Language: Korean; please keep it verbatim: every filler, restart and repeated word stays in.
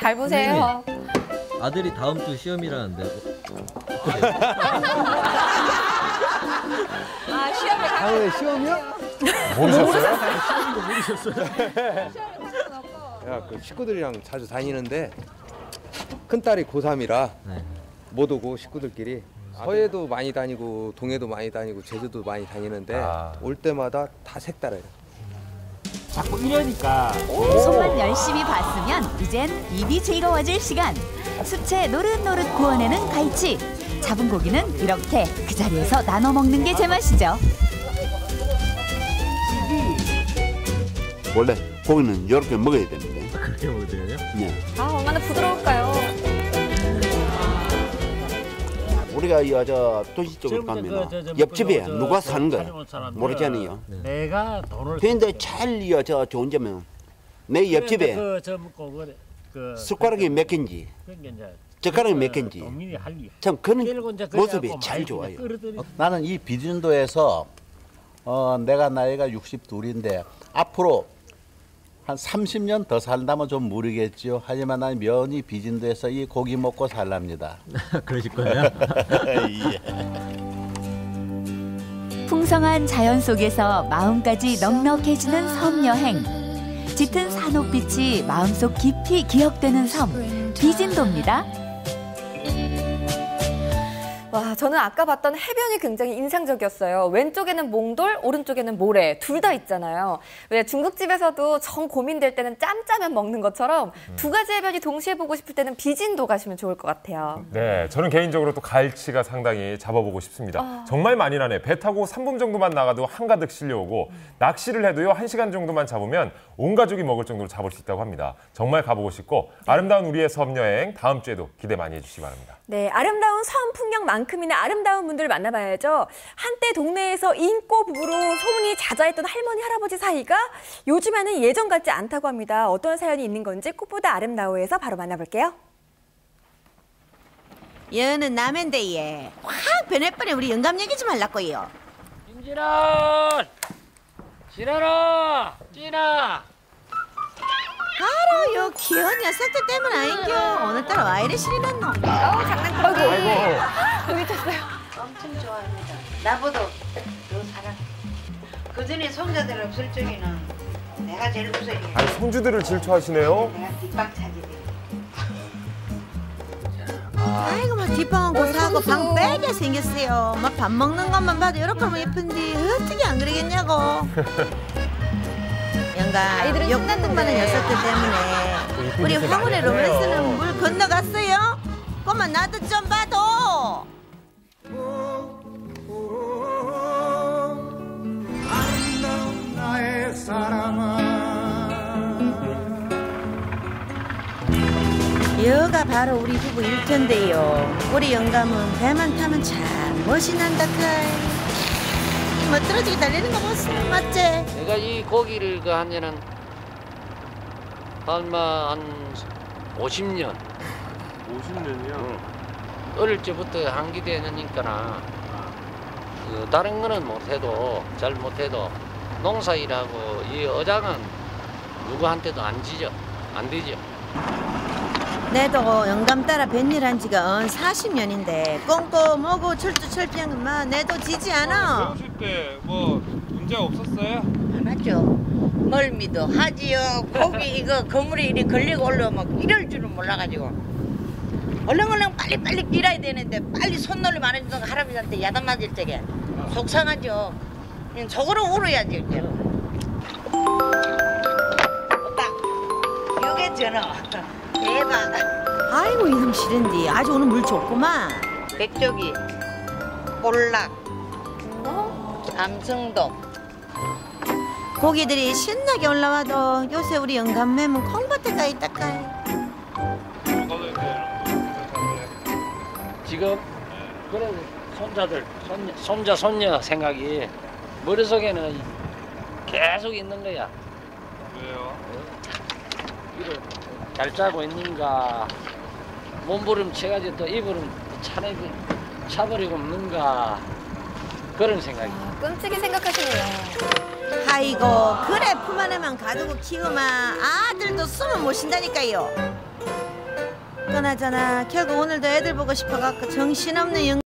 잘 보세요. 아들이 다음 주 시험이라는데. 아, 시험에 가. 아, 시험이야? 모르셨어요? 시험도 모르셨어요. 야, 그 식구들이랑 자주 다니는데 큰 딸이 고삼이라 네. 못 오고 식구들끼리 서해도 많이 다니고 동해도 많이 다니고 제주도 많이 다니는데 아. 올 때마다 다 색달라요. 자꾸 이러니까. 손만 열심히 봤으면 이젠 입이 즐거워질 시간. 수채 노릇노릇 구워내는 갈치. 잡은 고기는 이렇게 그 자리에서 나눠 먹는 게 제맛이죠. 원래 고기는 이렇게 먹어야 되는데. 그렇게 먹어야 되요? 네. 아, 얼마나 부드러울까요? 우리가 이 저 도시 쪽으로 가면 옆집에 누가 사는 거야 모르잖아요. 네. 내가 돈을. 근데 제일 저 좋은 점은 내 옆집에 그, 저, 그, 그, 숟가락이 몇 개인지 젓가락이 몇 개인지 참 그런 모습이 제일 좋아요. 나는 이 비진도에서 어, 내가 나이가 육십이인데 앞으로 한 삼십 년 더 살다면 좀 모르겠지요. 하지만 난 면이 비진도에서 이 고기 먹고 살랍니다. 그러실 거예요? 풍성한 자연 속에서 마음까지 넉넉해지는 섬 여행. 짙은 산옥빛이 마음속 깊이 기억되는 섬, 비진도입니다. 와, 저는 아까 봤던 해변이 굉장히 인상적이었어요. 왼쪽에는 몽돌, 오른쪽에는 모래, 둘 다 있잖아요. 왜 중국집에서도 정 고민될 때는 짬짜면 먹는 것처럼 두 가지 해변이 동시에 보고 싶을 때는 비진도 가시면 좋을 것 같아요. 네, 저는 개인적으로 또 갈치가 상당히 잡아보고 싶습니다. 아. 정말 많이 나네. 배 타고 삼 분 정도만 나가도 한가득 실려오고 음. 낚시를 해도요 한 시간 정도만 잡으면 온 가족이 먹을 정도로 잡을 수 있다고 합니다. 정말 가보고 싶고 아름다운 우리의 섬 여행 다음 주에도 기대 많이 해주시기 바랍니다. 네, 아름다운 섬 풍경만큼이나 아름다운 분들을 만나봐야죠. 한때 동네에서 인꼬 부부로 소문이 자자했던 할머니, 할아버지 사이가 요즘에는 예전 같지 않다고 합니다. 어떤 사연이 있는 건지 꽃보다 아름다워에서 바로 만나볼게요. 여는 남인데 얘 확 변해버린 우리 영감 얘기 좀 하려고요. 김진아! 지나라! 찌나! 바로 요 귀여운 녀석들 때문 아닌겨. 오늘따라 와 이래 실이 났노. 어, 장난꾸러기. 아이고. 부딪혔어요. 엄청 좋아합니다. 나보다 더 사랑. 그 전에 손자들 없을 적에는 내가 제일 우선이야. 아니 손주들을 질투하시네요. 내가 뒷방 차지돼. 아이고 막 뒷방은 고사하고 방 빼게 생겼어요. 막 밥 먹는 것만 봐도 이렇게 하면 예쁜데 어떻게 안 그러겠냐고. 영감, 욕만 많은 녀석들 때문에 우리 황혼의 로맨스는 물 건너갔어요. 그만 나도 좀 봐도. 아름다운 나의 사랑아. 여가 바로 우리 부부 일터인데요. 우리 영감은 배만 타면 참 멋이 난다 카이. 멋들어지게 달리는 거 봤어, 맞지? 내가 이 고기를 그 하면은 얼마 한 오십 년. 오십 년이요? 응. 어릴 때부터 한기대는니까나 그 다른 거는 못해도 잘 못해도 농사일하고 이 어장은 누구한테도 안 지죠, 안 되죠. 내도 영감 따라 뱃일 한 지가 은 사십 년인데 꼼꼼하고 철두철비한 것만 내도 지지 않아. 배우실 때 뭐 문제 없었어요? 안 하죠. 멀미도 하지요. 고기 이거 거물이 이리 걸리고 올라오면 이럴 줄은 몰라가지고 얼렁얼렁 빨리빨리 밀어야 되는데 빨리 손놀림 안 해주던 할아버지한테 야단 맞을 적에 속상하죠. 그냥 속으로 울어야지. 딱 요게 전어. 대박. 아이고 이놈 싫은디 아주 오늘 물 좋구만. 백조기, 볼락, 암성도. 고기들이 신나게 올라와도 요새 우리 영감매는 콩밭에가 있다까이. 지금 그래 손자들, 손, 손자, 손녀 생각이 머릿속에는 계속 있는 거야. 왜요? 이를 잘 짜고 있는가, 몸부림쳐가지고 또 이불은 차내 차버리고 없는가 그런 생각이. 아, 끔찍이 생각하시네요. 아이고 그래 품 안에만 가두고 키우면 아들도 숨을 못 쉰다니까요. 그나저나 결국 오늘도 애들 보고 싶어갖고 정신없는 영